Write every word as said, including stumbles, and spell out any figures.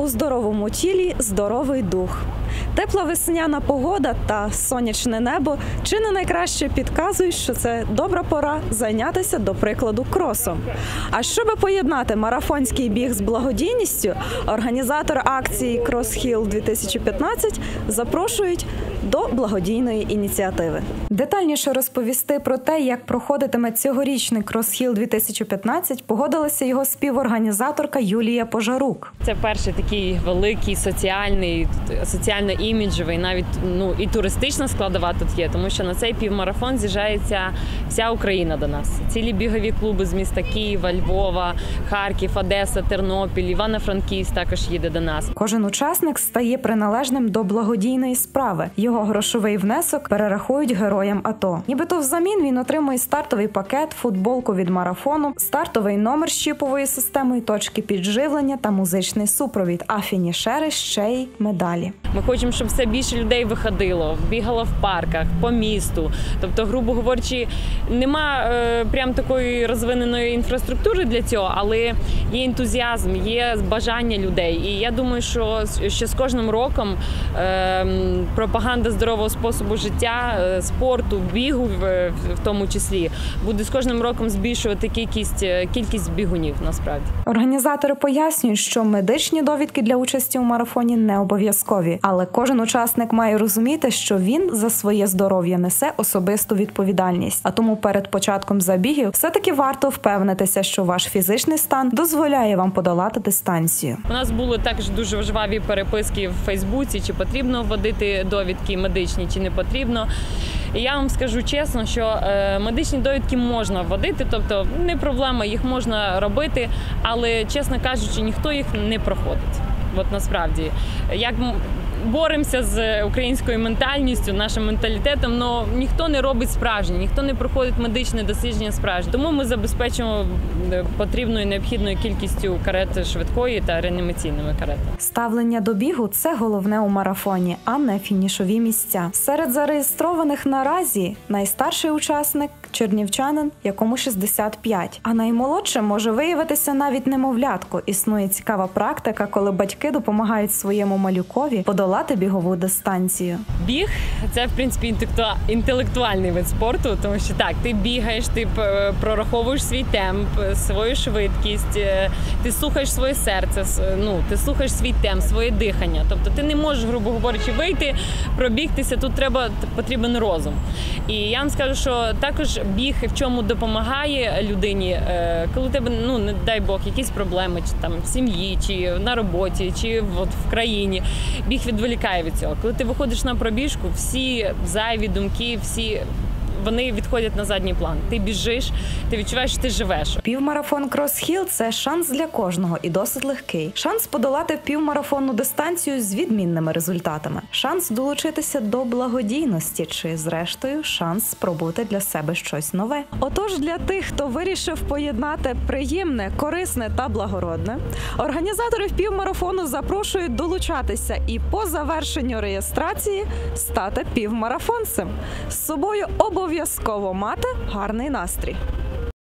У здоровому тілі – здоровий дух. Тепла весняна погода та сонячне небо чи не найкраще підказують, що це добра пора зайнятися, до прикладу, кросом. А щоб поєднати марафонський біг з благодійністю, організатори акції «Кросхіл дві тисячі п'ятнадцять» запрошують до благодійної ініціативи. Детальніше розповісти про те, як проходитиме цьогорічний «Кросхіл дві тисячі п'ятнадцять», погодилася його співорганізаторка Юлія Пожарук. Це перший такий великий соціальний, соціально-іміджевий, навіть ну, і туристична складова тут є, тому що на цей півмарафон з'їжджається вся Україна до нас. Цілі бігові клуби з міста Києва, Львова, Харків, Одеса, Тернопіль, Івано-Франківськ також їде до нас. Кожен учасник стає приналежним до благодійної справи. Його грошовий внесок перерахують героям АТО. Нібито взамін він отримує стартовий пакет, футболку від марафону, стартовий номер з чіповою системою, точки підживлення та музичний супровід, а фінішери ще й медалі. Ми хочемо, щоб все більше людей виходило, бігало в парках, по місту. Тобто, грубо говорячи, нема е, прям такої розвиненої інфраструктури для цього, але є ентузіазм, є бажання людей. І я думаю, що, що з кожним роком е, пропаганда здорового способу життя, е, спорту, бігу в, в тому числі, буде з кожним роком збільшувати кількість, кількість бігунів, насправді. Організатори пояснюють, що медичні довідки для участі у марафоні не обов'язкові, але кожен учасник має розуміти, що він за своє здоров'я несе особисту відповідальність. А тому перед початком забігів все-таки варто впевнитися, що ваш фізичний стан дозволяє вам подолати дистанцію. У нас були також дуже жваві переписки в Фейсбуці, чи потрібно вводити довідки медичні, чи не потрібно. І я вам скажу чесно, що е, медичні довідки можна вводити, тобто не проблема, їх можна робити, але, чесно кажучи, ніхто їх не проходить. От насправді, як боремося з українською ментальністю, нашим менталітетом, але ніхто не робить справжнє, ніхто не проходить медичне дослідження справжнє. Тому ми забезпечуємо потрібною необхідною кількістю карет швидкої та реанімаційними каретами. Ставлення до бігу – це головне у марафоні, а не фінішові місця. Серед зареєстрованих наразі найстарший учасник – чернівчанин, якому шістдесят п'ять. А наймолодшим може виявитися навіть немовлятко. Існує цікава практика, коли батьки допомагають своєму малюкові подолати бігову дистанцію. Біг – це, в принципі, інтелектуальний вид спорту, тому що так, ти бігаєш, ти прораховуєш свій темп, свою швидкість, ти слухаєш своє серце, ну, ти слухаєш свій темп, своє дихання. Тобто ти не можеш, грубо говорячи, вийти, пробігтися, тут треба, потрібен розум. І я вам скажу, що також біг в чому допомагає людині, коли у тебе, ну, не дай Бог, якісь проблеми, чи там в сім'ї, чи на роботі, чи от в країні. Біг відволікає від цього. Коли ти виходиш на пробіжку, всі зайві думки, всі вони відходять на задній план. Ти біжиш, ти відчуваєш, що ти живеш. Півмарафон «Кросхіл» – це шанс для кожного і досить легкий. Шанс подолати півмарафонну дистанцію з відмінними результатами. Шанс долучитися до благодійності чи, зрештою, шанс спробувати для себе щось нове. Отож, для тих, хто вирішив поєднати приємне, корисне та благородне, організатори півмарафону запрошують долучатися і по завершенню реєстрації стати півмарафонцем. З собою обов'язково Обов'язково мати гарний настрій.